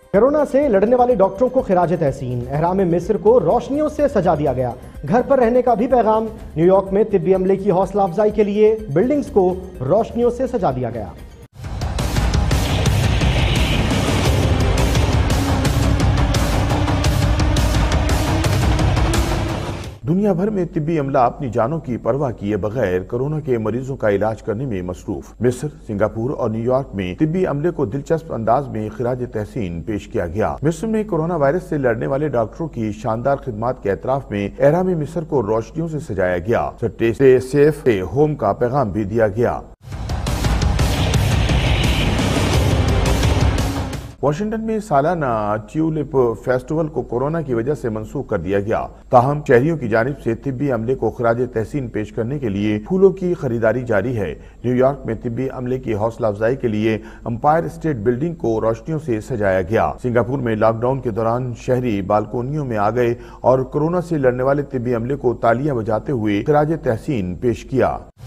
Corona से लड़ने वाले डॉक्टरों को खिराज तहसीन। एहराम मिस्र को रोशनियों से सजा दिया गया। घर पर रहने का भी पैगाम। न्यूयॉर्क में तिब्बी अमले की हौसला अफजाई के लिए बिल्डिंग्स को रोशनियों से सजा दिया गया। दुनिया भर में तिब्बी अमला अपनी जानों की परवाह किए बगैर कोरोना के मरीजों का इलाज करने में मसरूफ। मिस्र, सिंगापुर और न्यूयॉर्क में तिब्बी अमले को दिलचस्प अंदाज में खिराज तहसीन पेश किया गया। मिस्र में कोरोना वायरस से लड़ने वाले डॉक्टरों की शानदार खिदमत के एतराफ में एहराम मिस्र को रोशनियों से सजाया गया। स्टे सेफ, स्टे होम का पैगाम भी दिया गया। वाशिंगटन में सालाना ट्यूलिप फेस्टिवल को कोरोना की वजह से मंसूख कर दिया गया। ताहम शहरियों की जानिब से तिब्बी अमले को खिराज तहसीन पेश करने के लिए फूलों की खरीदारी जारी है। न्यूयॉर्क में तिब्बी अमले की हौसला अफजाई के लिए एम्पायर स्टेट बिल्डिंग को रोशनियों से सजाया गया। सिंगापुर में लॉकडाउन के दौरान शहरी बालकोनियों में आ गए और कोरोना से लड़ने वाले तिब्बी अमले को तालियां बजाते हुए खिराज तहसीन पेश किया।